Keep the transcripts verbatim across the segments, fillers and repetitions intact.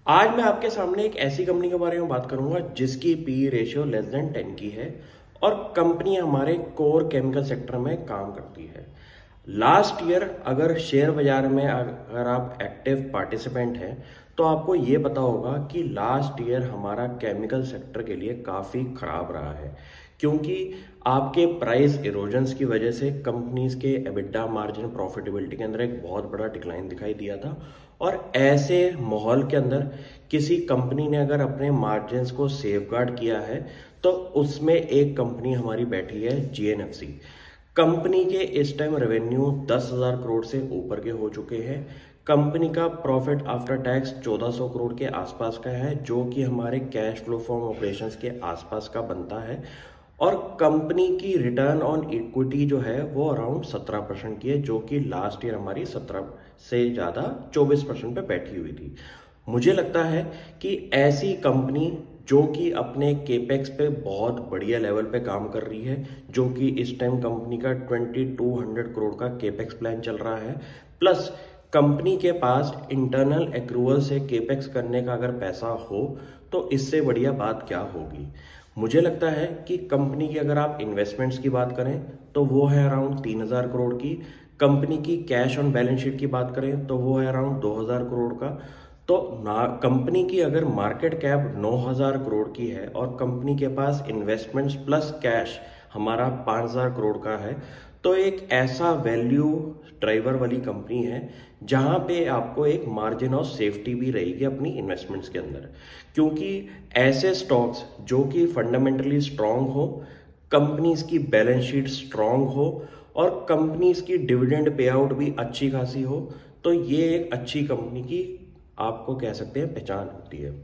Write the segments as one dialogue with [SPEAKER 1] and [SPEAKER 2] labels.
[SPEAKER 1] आज मैं आपके सामने एक ऐसी कंपनी के बारे में बात करूंगा जिसकी P ratio less than ten की है और कंपनी हमारे कोर केमिकल सेक्टर में काम करती है। लास्ट ईयर अगर शेयर बाजार में अगर आप एक्टिव पार्टिसिपेंट हैं तो आपको ये पता होगा कि लास्ट ईयर हमारा केमिकल सेक्टर के लिए काफ़ी ख़राब रहा है, क्योंकि आपके प्राइस इरोजन्स की वजह से कंपनीज के एबिटा मार्जिन प्रॉफिटेबिलिटी के अंदर एक बहुत बड़ा डिक्लाइन दिखाई दिया था। और ऐसे माहौल के अंदर किसी कंपनी ने अगर अपने मार्जिन्स को सेफगार्ड किया है तो उसमें एक कंपनी हमारी बैठी है G N F C. Company के इस टाइम रेवेन्यू दस हजार करोड़ से ऊपर के हो चुके हैं। कंपनी का प्रॉफिट आफ्टर टैक्स चौदह सौ करोड़ के आसपास का है, जो कि हमारे कैश फ्लो फ्रॉम ऑपरेशंस के आसपास का बनता है। और कंपनी की रिटर्न ऑन इक्विटी जो है वो अराउंड सत्रह परसेंट की है, जो कि लास्ट ईयर हमारी सत्रह से ज़्यादा चौबीस परसेंट पे बैठी हुई थी। मुझे लगता है कि ऐसी कंपनी जो कि अपने केपेक्स पे बहुत बढ़िया लेवल पे काम कर रही है, जो कि इस टाइम कंपनी का बाईस सौ करोड़ का केपेक्स प्लान चल रहा है, प्लस कंपनी के पास इंटरनल एक्रूवल से केपेक्स करने का अगर पैसा हो तो इससे बढ़िया बात क्या होगी। मुझे लगता है कि कंपनी की अगर आप इन्वेस्टमेंट्स की बात करें तो वो है अराउंड तीन हजार करोड़ की। कंपनी की कैश ऑन बैलेंस शीट की बात करें तो वो है अराउंड दो हजार करोड़ का। तो ना कंपनी की अगर मार्केट कैप नौ हजार करोड़ की है और कंपनी के पास इन्वेस्टमेंट्स प्लस कैश हमारा पाँच हजार करोड़ का है, तो एक ऐसा वैल्यू ड्राइवर वाली कंपनी है जहां पे आपको एक मार्जिन ऑफ सेफ्टी भी रहेगी अपनी इन्वेस्टमेंट्स के अंदर, क्योंकि ऐसे स्टॉक्स जो कि फंडामेंटली स्ट्रांग हो, कंपनीज की बैलेंस शीट स्ट्रांग हो और कंपनीज की डिविडेंड पे आउट भी अच्छी खासी हो, तो ये एक अच्छी कंपनी की आपको कह सकते हैं पहचान होती है।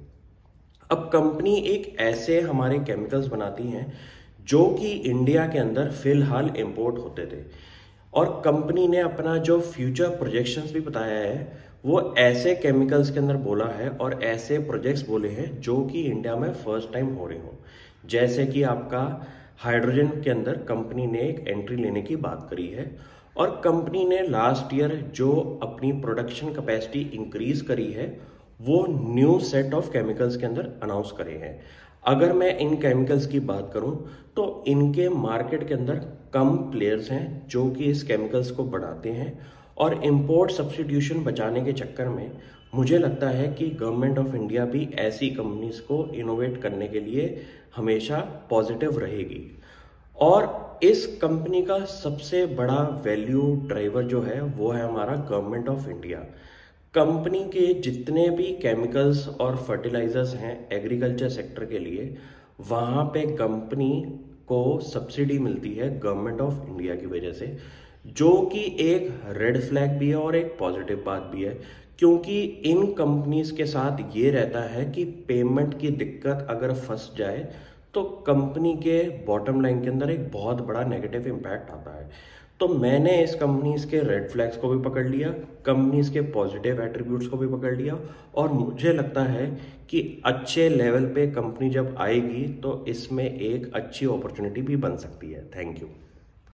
[SPEAKER 1] अब कंपनी एक ऐसे हमारे केमिकल्स बनाती हैं जो कि इंडिया के अंदर फिलहाल इंपोर्ट होते थे, और कंपनी ने अपना जो फ्यूचर प्रोजेक्शंस भी बताया है वो ऐसे केमिकल्स के अंदर बोला है और ऐसे प्रोजेक्ट्स बोले हैं जो कि इंडिया में फर्स्ट टाइम हो रहे हो। जैसे कि आपका हाइड्रोजन के अंदर कंपनी ने एक एंट्री लेने की बात करी है, और कंपनी ने लास्ट ईयर जो अपनी प्रोडक्शन कैपेसिटी इंक्रीज करी है वो न्यू सेट ऑफ केमिकल्स के अंदर अनाउंस करे हैं। अगर मैं इन केमिकल्स की बात करूं तो इनके मार्केट के अंदर कम प्लेयर्स हैं जो कि इस केमिकल्स को बढ़ाते हैं, और इंपोर्ट सब्स्टिट्यूशन बचाने के चक्कर में मुझे लगता है कि गवर्नमेंट ऑफ इंडिया भी ऐसी कंपनीज को इनोवेट करने के लिए हमेशा पॉजिटिव रहेगी। और इस कंपनी का सबसे बड़ा वैल्यू ड्राइवर जो है वो है हमारा गवर्नमेंट ऑफ इंडिया। कंपनी के जितने भी केमिकल्स और फर्टिलाइजर्स हैं एग्रीकल्चर सेक्टर के लिए, वहाँ पे कंपनी को सब्सिडी मिलती है गवर्नमेंट ऑफ इंडिया की वजह से, जो कि एक रेड फ्लैग भी है और एक पॉजिटिव बात भी है, क्योंकि इन कंपनीज के साथ ये रहता है कि पेमेंट की दिक्कत अगर फंस जाए तो कंपनी के बॉटम लाइन के अंदर एक बहुत बड़ा नेगेटिव इम्पैक्ट आता है। तो मैंने इस कंपनीज के रेड फ्लैग्स को भी पकड़ लिया, कंपनीज के पॉजिटिव एट्रीब्यूट्स को भी पकड़ लिया, और मुझे लगता है कि अच्छे लेवल पे कंपनी जब आएगी तो इसमें एक अच्छी अपॉर्चुनिटी भी बन सकती है। Thank you.